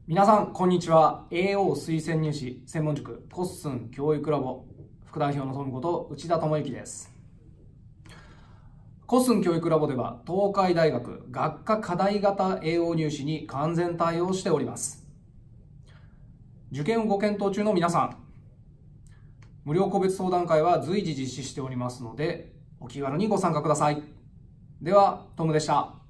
皆さん、こんにちは。AO 推薦入試専門塾コッスン教育ラボ副代表のトムこと内田智之です。コッスン教育ラボでは東海大学学科課題型 AO 入試に完全対応しております。受験をご検討中の皆さん、無料個別相談会は随時実施しておりますので、お気軽にご参加ください。では、トムでした。